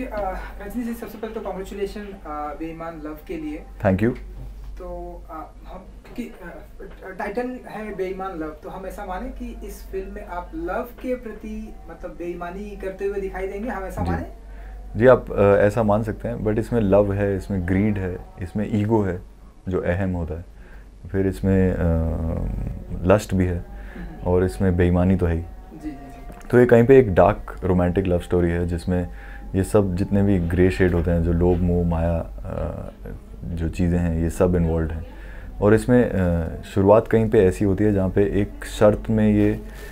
रजनी जी, सबसे पहले तो कॉन्ग्रेचुलेशन बेईमान लव के लिए। Thank you. तो हम क्योंकि टाइटल है बेईमान लव, तो हम ऐसा माने कि इस फिल्म में आप लव के प्रति मतलब बेईमानी करते हुए दिखाई देंगे, हम ऐसा माने? जी, आप ऐसा मान सकते हैं, बट इसमें लव है, इसमें ग्रीड है, इसमें ईगो है जो अहम होता है, फिर इसमें लस्ट भी है और इसमें बेईमानी तो है ही। जी। तो ये कहीं पे एक डार्क रोमांटिक लव स्टोरी है जिसमें ये सब जितने भी ग्रे शेड होते हैं, जो लोभ मोह माया जो चीज़ें हैं, ये सब इन्वॉल्व हैं। और इसमें शुरुआत कहीं पे ऐसी होती है जहाँ पे एक शर्त में ये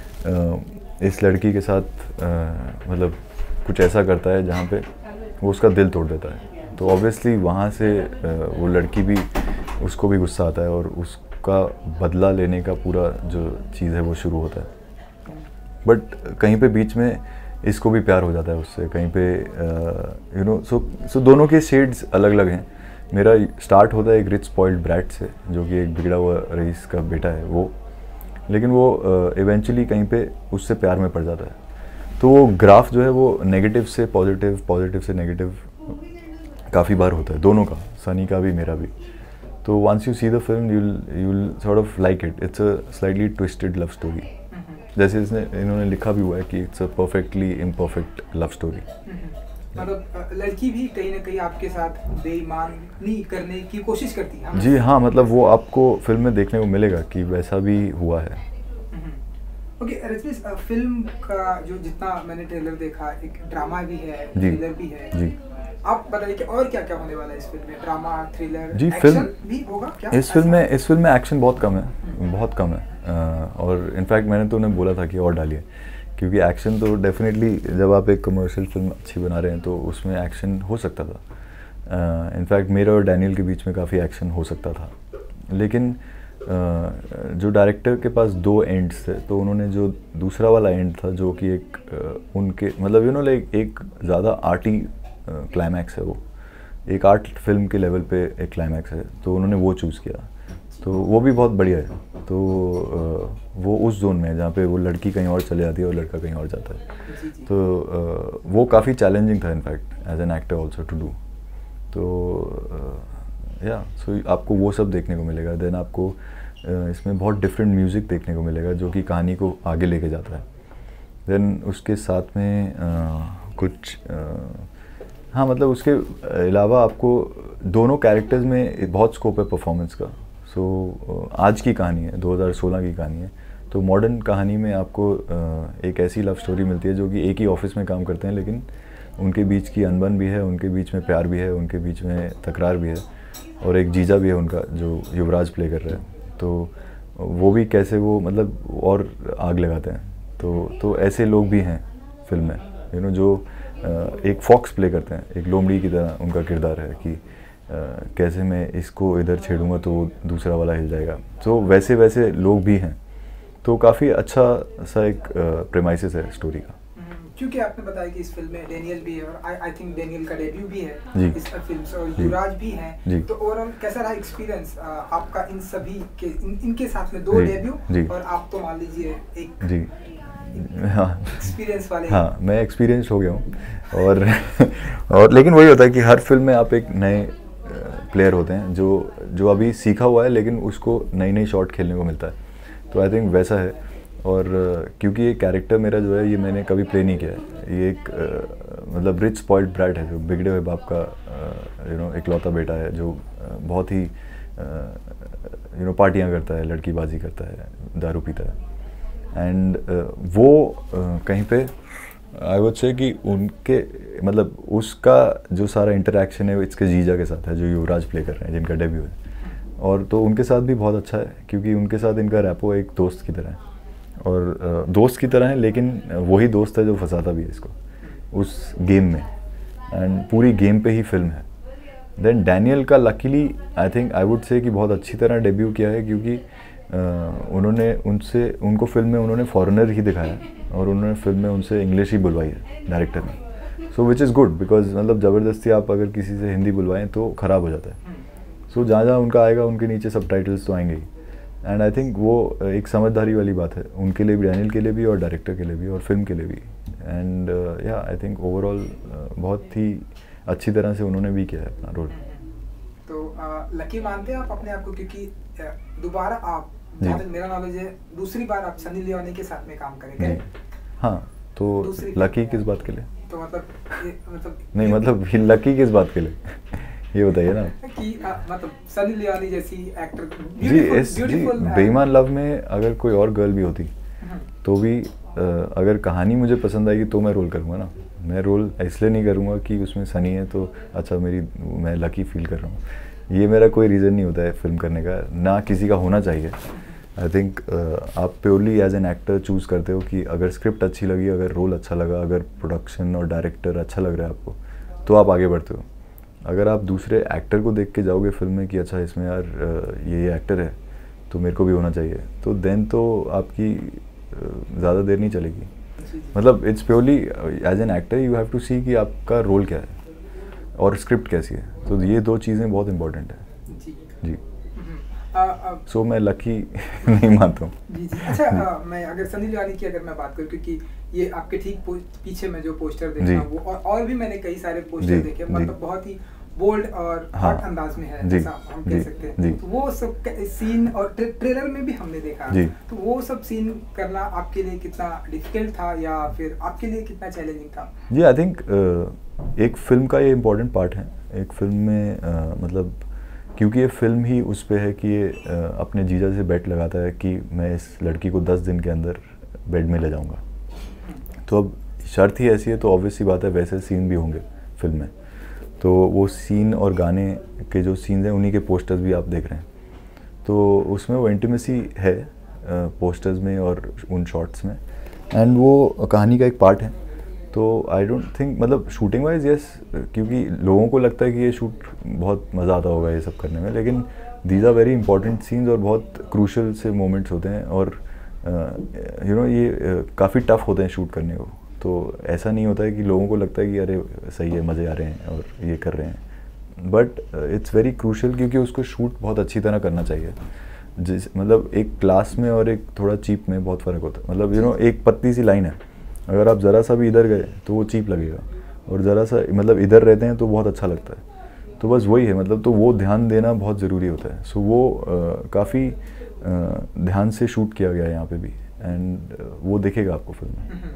इस लड़की के साथ मतलब कुछ ऐसा करता है जहाँ पे वो उसका दिल तोड़ देता है। तो ऑब्वियसली वहाँ से वो लड़की भी, उसको भी गुस्सा आता है और उसका बदला लेने का पूरा जो चीज़ है वो शुरू होता है। बट कहीं पे बीच में इसको भी प्यार हो जाता है उससे, कहीं पे यू नो सो दोनों के शेड्स अलग अलग हैं। मेरा स्टार्ट होता है एक रिच स्पॉइल्ड ब्रैट से, जो कि एक बिगड़ा हुआ रईस का बेटा है वो, लेकिन वो इवेंचुअली कहीं पे उससे प्यार में पड़ जाता है। तो वो ग्राफ जो है वो नेगेटिव से पॉजिटिव, पॉजिटिव से नेगेटिव काफ़ी बार होता है, दोनों का, सनी का भी मेरा भी। तो once you see the film you will sort of like it. It's a slightly twisted love story, जैसे इन्होंने लिखा भी हुआ है कि it's a perfectly imperfect love story. मतलब लड़की भी कहीं ना कहीं आपके साथ बेईमानी करने की कोशिश करती है। जी हाँ, मतलब वो आपको फिल्म में देखने को मिलेगा कि वैसा भी हुआ है। ओके रजनी, फिल्म का जो जितना मैंने ट्रेलर देखा, एक ड्रामा भी है, थ्रिलर भी है जी। आप बताइए कि और क्या क्या होने वाला है इस फिल्म में? ड्रामा, थ्रिलर, जी, एक्शन भी होगा क्या? इस फिल्म में एक्शन बहुत कम है, बहुत कम है। और इनफैक्ट मैंने तो उन्हें बोला था कि और डालिए, क्योंकि एक्शन तो डेफिनेटली जब आप एक कमर्शियल फिल्म अच्छी बना रहे हैं तो उसमें एक्शन हो सकता था। इनफैक्ट मेरे और डैनियल के बीच में काफ़ी एक्शन हो सकता था, लेकिन जो डायरेक्टर के पास दो एंड्स थे, तो उन्होंने जो दूसरा वाला एंड था जो कि एक उनके मतलब यू नो लाइक एक ज़्यादा आर्टी क्लाइमैक्स है, वो एक आर्ट फिल्म के लेवल पे एक क्लाइमैक्स है, तो उन्होंने वो चूज़ किया। तो वो भी बहुत बढ़िया है। तो वो उस जोन में है जहाँ पे वो लड़की कहीं और चले जाती है और लड़का कहीं और जाता है। तो वो काफ़ी चैलेंजिंग था in fact as an actor also to do. तो या सो आपको वो सब देखने को मिलेगा। देन आपको इसमें बहुत डिफरेंट म्यूज़िक देखने को मिलेगा जो कि कहानी को आगे लेके जाता है। देन उसके साथ में कुछ हाँ, मतलब उसके अलावा आपको दोनों कैरेक्टर्स में बहुत स्कोप है परफॉर्मेंस का। सो आज की कहानी है, 2016 की कहानी है, तो मॉडर्न कहानी में आपको एक ऐसी लव स्टोरी मिलती है जो कि एक ही ऑफिस में काम करते हैं, लेकिन उनके बीच की अनबन भी है, उनके बीच में प्यार भी है, उनके बीच में तकरार भी है, और एक जीजा भी है उनका जो युवराज प्ले कर रहा है। तो वो भी कैसे वो मतलब और आग लगाते हैं। तो ऐसे लोग भी हैं फिल्म में, यू नो, जो एक फॉक्स प्ले करते हैं, एक लोमड़ी की तरह उनका किरदार है कि कैसे मैं इसको इधर छेड़ूंगा तो दूसरा वाला हिल जाएगा। तो वैसे वैसे लोग भी हैं। तो काफ़ी अच्छा सा एक प्रेमाइसिस है स्टोरी का। क्योंकि आपने बताया कि इस फिल्म में डेनियल भी है और आई थिंक डेनियल का डेब्यू भी है जी इस फिल्म से, और युवराज भी हैं। तो ओवरऑल कैसा रहा एक्सपीरियंस आपका इन सभी के इनके साथ में? दो डेब्यू और आप तो मान लीजिए एक जी हाँ एक्सपीरियंस वाले। हाँ, मैं एक्सपीरियंस हो गया हूँ। और लेकिन वही होता है कि हर फिल्म में आप एक नए प्लेयर होते हैं जो अभी सीखा हुआ है, लेकिन उसको नई नई शॉट खेलने को मिलता है। तो आई थिंक वैसा है। और क्योंकि ये कैरेक्टर मेरा जो है ये मैंने कभी प्ले नहीं किया है। ये एक मतलब रिच स्पॉइल्ड ब्रैट है, जो बिगड़े हुए बाप का यू नो इकलौता बेटा है, जो बहुत ही यू नो पार्टियाँ करता है, लड़कीबाजी करता है, दारू पीता है। एंड वो कहीं पे आई वुड से कि उनके मतलब उसका जो सारा इंटरेक्शन है इसके जीजा के साथ है, जो युवराज प्ले कर रहे हैं, जिनका डेब्यू है। और तो उनके साथ भी बहुत अच्छा है, क्योंकि उनके साथ इनका रैपो एक दोस्त की तरह है, और दोस्त की तरह है, लेकिन वही दोस्त है जो फंसाता भी है इसको उस गेम में, एंड पूरी गेम पे ही फिल्म है। देन डैनियल का luckily I think I would say कि बहुत अच्छी तरह डेब्यू किया है, क्योंकि उन्होंने उनको फिल्म में उन्होंने फॉरेनर ही दिखाया, और उन्होंने फिल्म में उनसे इंग्लिश ही बुलवाई है डायरेक्टर ने। So which is good, because मतलब ज़बरदस्ती आप अगर किसी से हिंदी बुलवाएं तो ख़राब हो जाता है। सो जहाँ जहाँ उनका आएगा उनके नीचे सबटाइटल्स तो आएंगे ही। एंड आई थिंक वो एक समझदारी वाली बात है उनके लिए भी, डैनियल के लिए भी और डायरेक्टर के लिए भी और फिल्म के लिए भी। एंड या आई थिंक ओवरऑल बहुत ही अच्छी तरह से उन्होंने भी किया है अपना रोल। तो लकी मानते हैं आप अपने आप को, क्योंकि दोबारा आप, जहाँ तक मेरा नॉलेज है, दूसरी बार आप सनी लियोनी के साथ में काम करेंगे? हाँ, तो लकी किस बात के लिए? तो मतलब नहीं, मतलब लकी किस बात के लिए ये बताइए ना कि मतलब सनी लियोनी जैसी एक्टर जी बेईमान लव में अगर कोई और गर्ल भी होती तो भी अगर कहानी मुझे पसंद आएगी तो मैं रोल करूँगा ना। मैं रोल इसलिए नहीं करूँगा कि उसमें सनी है तो अच्छा मैं लकी फील कर रहा हूँ। ये मेरा कोई रीज़न नहीं होता है फिल्म करने का, ना किसी का होना चाहिए। आई थिंक आप purely as an actor choose करते हो कि अगर स्क्रिप्ट अच्छी लगी, अगर रोल अच्छा लगा, अगर प्रोडक्शन और डायरेक्टर अच्छा लग रहा है आपको, तो आप आगे बढ़ते हो। अगर आप दूसरे एक्टर को देख के जाओगे फिल्म में कि अच्छा इसमें यार ये एक्टर है तो मेरे को भी होना चाहिए, तो देन तो आपकी ज़्यादा देर नहीं चलेगी। मतलब it's purely as an actor you have to see कि आपका रोल क्या है और स्क्रिप्ट कैसी है, तो ये दो चीज़ें बहुत इंपॉर्टेंट है जी। सो मैं लकी नहीं मानता हूँ जी। अच्छा, मैं अगर सनी लियोनी की अगर मैं बात करूँ, क्योंकि ये आपके ठीक पीछे में जो पोस्टर देखा वो और भी मैंने कई सारे पोस्टर देखे, मतलब बहुत ही बोल्ड और हॉट अंदाज में है, ऐसा हम कह सकते हैं। तो वो सब सीन और ट्रेलर में भी हमने देखा, तो वो सब सीन करना आपके लिए कितना डिफिकल्ट था या फिर आपके लिए कितना चैलेंजिंग था? जी आई थिंक एक फिल्म का ये इम्पोर्टेंट पार्ट है। एक फिल्म में मतलब क्योंकि ये फिल्म ही उस पे है कि ये अपने जीजा से बेट लगाता है कि मैं इस लड़की को 10 दिन के अंदर बेड में ले जाऊंगा। तो अब शर्त ही ऐसी है तो ऑब्वियस सी बात है वैसे सीन भी होंगे फिल्म में। तो वो सीन और गाने के जो सीन्स हैं उन्हीं के पोस्टर्स भी आप देख रहे हैं, तो उसमें वो इंटीमेसी है पोस्टर्स में और उन शॉट्स में, एंड वो कहानी का एक पार्ट है। तो आई डोंट थिंक मतलब शूटिंग वाइज यस, क्योंकि लोगों को लगता है कि ये शूट बहुत मज़ा आता होगा ये सब करने में, लेकिन these are very important scenes और बहुत क्रूशल से मोमेंट्स होते हैं और यू नो ये काफ़ी टफ होते हैं शूट करने को। तो ऐसा नहीं होता है कि लोगों को लगता है कि अरे सही है, मज़े आ रहे हैं और ये कर रहे हैं, बट इट्स वेरी क्रूशल क्योंकि उसको शूट बहुत अच्छी तरह करना चाहिए। मतलब एक क्लास में और एक थोड़ा चीप में बहुत फ़र्क होता है। मतलब यू नो एक पतली सी लाइन है, अगर आप ज़रा सा भी इधर गए तो वो चीप लगेगा, और ज़रा सा मतलब इधर रहते हैं तो बहुत अच्छा लगता है। तो बस वही है, मतलब तो वो ध्यान देना बहुत ज़रूरी होता है। सो वो काफ़ी ध्यान से शूट किया गया है यहाँ पे भी, एंड वो दिखेगा आपको फिल्म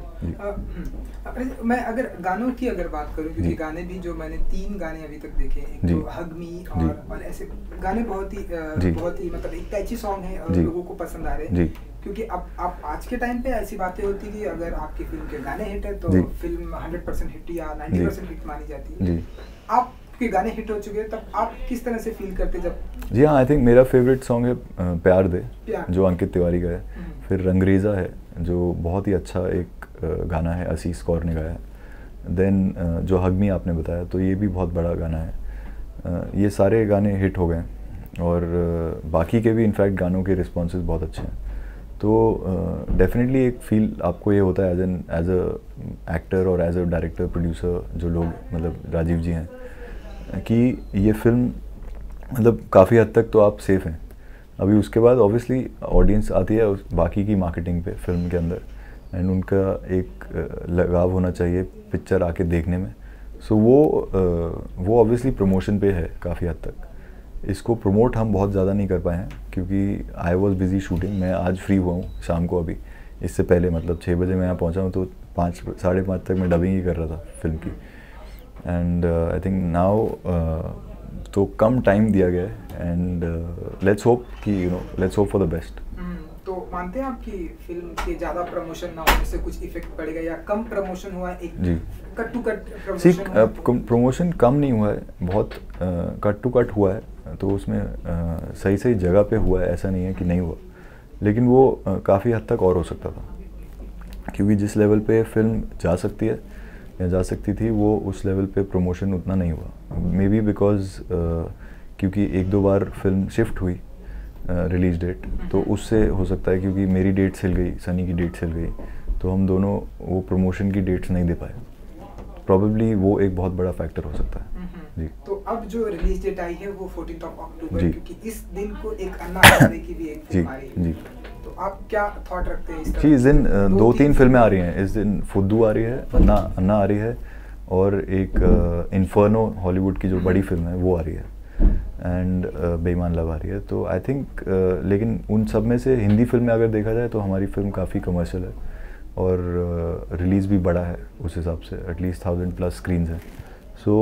में। मैं अगर गानों की अगर बात करूँ, क्योंकि गाने भी जो मैंने 3 गाने अभी तक देखे, एक तो हग मी और ऐसे गाने बहुत ही मतलब एक कैची सॉन्ग है और लोगों को पसंद आ रहे हैं। क्योंकि अब आप आज के टाइम पे ऐसी बातें होती कि अगर आपकी फिल्म के गाने हिट है तो फिल्म 100% हिट या 90% हिट मानी जाती है। आपके गाने हिट हो चुके हैं, तब आप किस तरह से फील करते जब? जी हाँ, आई थिंक मेरा फेवरेट सॉन्ग है प्यार दे, जो अंकित तिवारी का है। फिर रंगरेज़ा है जो बहुत ही अच्छा एक गाना है, असीस कौर ने गाया है। देन जो हग मी आपने बताया, तो ये भी बहुत बड़ा गाना है। ये सारे गाने हिट हो गए और बाकी के भी इनफैक्ट गानों के रिस्पॉन्सेज बहुत अच्छे हैं। तो डेफिनेटली एक फील आपको ये होता है एज अ एक्टर और एज अ डायरेक्टर प्रोड्यूसर, जो लोग मतलब राजीव जी हैं, कि ये फिल्म मतलब काफ़ी हद तक तो आप सेफ़ हैं। अभी उसके बाद ऑब्वियसली ऑडियंस आती है बाकी की मार्केटिंग पे फिल्म के अंदर, एंड उनका एक लगाव होना चाहिए पिक्चर आके देखने में। सो वो ऑब्वियसली प्रमोशन पे है काफ़ी हद तक। इसको प्रमोट हम बहुत ज़्यादा नहीं कर पाए हैं क्योंकि आई वॉज बिज़ी शूटिंग। मैं आज फ्री हुआ हूँ शाम को, अभी इससे पहले मतलब 6 बजे मैं यहाँ पहुँचा हूँ, तो 5 साढ़े 5 तक मैं डबिंग ही कर रहा था फिल्म की। एंड आई थिंक नाउ तो कम टाइम दिया गया है, एंड लेट्स होप कि let's hope for the best. तो मानते हैं आप कि फिल्म के ज़्यादा प्रमोशन ना होने से कुछ इफेक्ट पड़ेगा, या कम प्रमोशन हुआ है, एक cut to cut promotion? Promotion कम नहीं हुआ है, बहुत कट टू कट हुआ है, तो उसमें सही सही जगह पे हुआ है, ऐसा नहीं है कि नहीं हुआ, लेकिन वो काफ़ी हद तक और हो सकता था, क्योंकि जिस लेवल पे फिल्म जा सकती है या जा सकती थी वो उस लेवल पे प्रमोशन उतना नहीं हुआ। मे बी बिकॉज क्योंकि 1-2 बार फिल्म शिफ्ट हुई रिलीज डेट, तो उससे हो सकता है, क्योंकि मेरी डेट्स हिल गई, सनी की डेट्स हिल गई, तो हम दोनों वो प्रमोशन की डेट्स नहीं दे पाए। प्रॉबेबली वो एक बहुत बड़ा फैक्टर हो सकता है जी। तो अब जो रिलीज डेट आई है वो 14 अक्टूबर, क्योंकि इस दिन को एक अन्ना हज़ारे की भी एक फिल्म आई है। जी। तो तो आप क्या थॉट रखते हैं इस तरह? जी, इस दिन 2-3 फिल्में आ रही हैं। इस दिन फुद्दू आ रही है, अन्ना आ रही है, और एक इन्फर्नो हॉलीवुड की जो बड़ी फिल्म है वो आ रही है, एंड बेईमान लव आ रही है। तो आई थिंक लेकिन उन सब में से हिंदी फिल्में अगर देखा जाए तो हमारी फिल्म काफ़ी कमर्शियल है, और रिलीज़ भी बड़ा है उस हिसाब से, एटलीस्ट 1000+ स्क्रीन्स हैं। So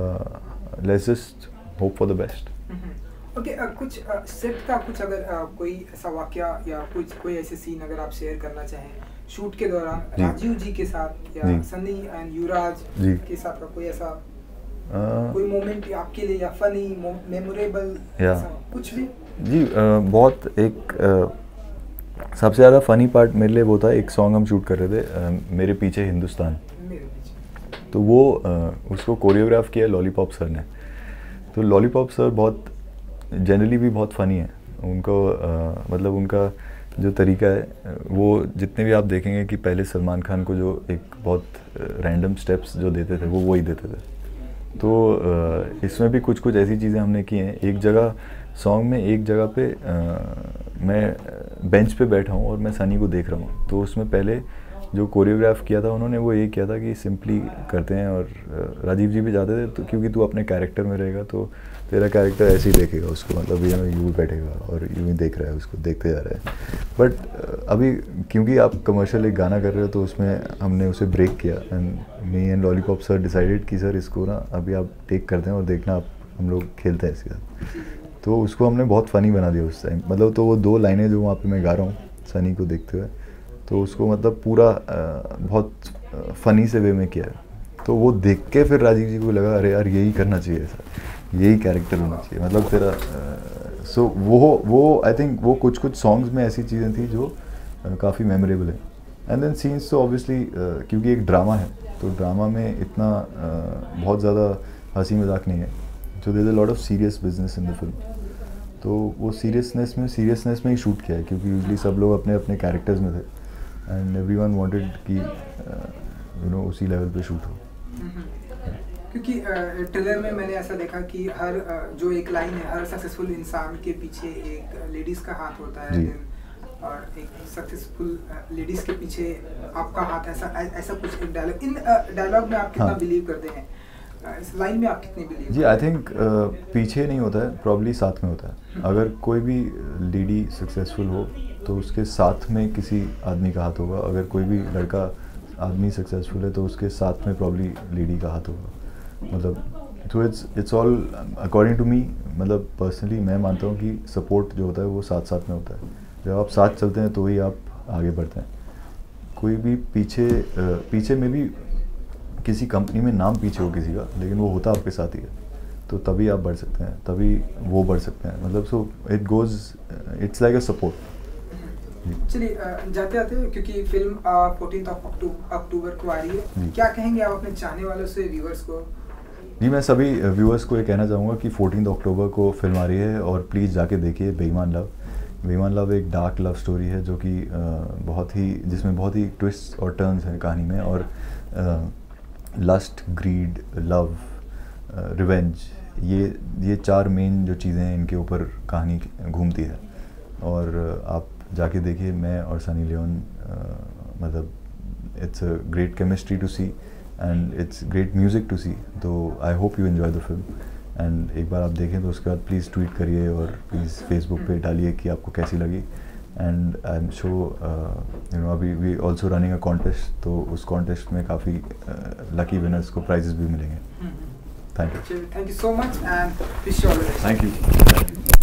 let's just hope for the best. Okay, कुछ सेट का कुछ अगर कोई ऐसा वाकया या कोई ऐसे सीन अगर आप शेयर करना चाहें शूट के दौरान राजीव जी के साथ या सनी एंड युवराज के साथ का कोई ऐसा कोई मोमेंट आपके लिए, या फनी मेमोरेबल कुछ भी? जी, बहुत एक सबसे ज़्यादा फ़नी पार्ट मेरे लिए वो था, एक सॉन्ग हम शूट कर रहे थे, मेरे पीछे हिंदुस्तान। तो वो उसको कोरियोग्राफ किया लॉलीपॉप सर ने। तो लॉलीपॉप सर बहुत जनरली भी बहुत फ़नी है। उनको मतलब उनका जो तरीका है वो, जितने भी आप देखेंगे कि पहले सलमान खान को जो एक बहुत रैंडम स्टेप्स जो देते थे वो वही देते थे। तो इसमें भी कुछ ऐसी चीज़ें हमने की हैं। एक जगह सॉन्ग में एक जगह पे मैं बेंच पे बैठा हूँ और मैं सनी को देख रहा हूँ। तो उसमें पहले जो कोरियोग्राफ किया था उन्होंने वो ये किया था कि सिंपली करते हैं, और राजीव जी भी जाते थे तो क्योंकि तू अपने कैरेक्टर में रहेगा तो तेरा कैरेक्टर ऐसे ही देखेगा उसको, मतलब ये यूँ बैठेगा और यूँ ही देख रहा है उसको, देखते जा रहा है। बट अभी क्योंकि आप कमर्शियल एक गाना कर रहे हो तो उसमें हमने उसे ब्रेक किया, and me and lollipop sir decided कि सर इसको ना अभी आप टेक करते हैं और देखना आप हम लोग खेलते हैं इसके साथ। तो उसको हमने बहुत फ़नी बना दिया उस टाइम। मतलब तो वो 2 लाइनें जो वहाँ पे मैं गा रहा हूँ सनी को देखते हुए, तो उसको मतलब पूरा बहुत फ़नी से वे में किया है। तो वो देख के फिर राजीव जी को लगा अरे यार यही करना चाहिए, ऐसा यही कैरेक्टर होना चाहिए, मतलब तेरा सो वो आई थिंक वो कुछ सॉन्ग्स में ऐसी चीज़ें थी जो काफ़ी मेमोरेबल है। एंड देन सीन्स तो ऑब्वियसली क्योंकि एक ड्रामा है तो ड्रामा में इतना बहुत ज़्यादा हंसी मजाक नहीं है, जो there is a lot of serious business in the film. तो वो सीरियसनेस में ही शूट किया है, क्योंकि यूजली सब लोग अपने अपने कैरेक्टर्स में थे, एंड एवरीवन वांटेड कि उसी लेवल पे शूट हो। क्योंकि ट्रेलर में मैंने ऐसा देखा कि हर जो एक लाइन है, हर सक्सेसफुल इंसान के पीछे एक लेडीज़ का हाथ होता है, और एक सक्सेसफुल लेडीज़ के पीछे आपका हाथ, ऐसा कुछ एक डायलॉग। इन डायलॉग में आप कितना बिलीव करते हैं? इस लाइन में आप कितने बिलीव? जी, आई थिंक पीछे नहीं होता है, प्रॉब्ली साथ में होता है। अगर कोई भी लेडी सक्सेसफुल हो तो उसके साथ में किसी आदमी का हाथ होगा, अगर कोई भी लड़का आदमी सक्सेसफुल है तो उसके साथ में प्रॉब्ली लेडी का हाथ होगा। मतलब तो it's all according to me, मतलब पर्सनली मैं मानता हूँ कि सपोर्ट जो होता है वो साथ साथ में होता है। जब आप साथ चलते हैं तो ही आप आगे बढ़ते हैं। कोई भी पीछे में भी किसी कंपनी में नाम पीछे हो किसी का, लेकिन वो होता आपके साथ ही है, तो तभी आप बढ़ सकते हैं, तभी वो बढ़ सकते हैं। मतलब so it goes, it's like a support. चलिए जाते आते क्योंकि फिल्म 14 अक्टूबर को आ रही है, क्या कहेंगे आप अपने चाहने वालों से, व्यूअर्स को? जी, मैं सभी व्यूअर्स को ये कहना चाहूँगा कि 14 अक्टूबर को फिल्म आ रही है और प्लीज़ जाके देखिए बेईमान लव। बेईमान लव एक डार्क लव स्टोरी है जो कि जिसमें बहुत ही ट्विस्ट और टर्न्स हैं कहानी में, और लस्ट, ग्रीड, लव, रिवेंज, ये 4 मेन जो चीज़ें हैं इनके ऊपर कहानी घूमती है। और आप जाके देखिए, मैं और सनी लियोन, मतलब it's a great chemistry to see and it's great music to see. तो I hope you enjoy the film, and एक बार आप देखें तो उसके बाद प्लीज़ ट्वीट करिए और प्लीज़ फेसबुक पे डालिए कि आपको कैसी लगी। एंड आई एम श्योर अभी we also running a contest, तो उस कॉन्टेस्ट में काफ़ी लकी विनर्स को प्राइजेस भी मिलेंगे। Thank you so much and wish you all the best. Thank you.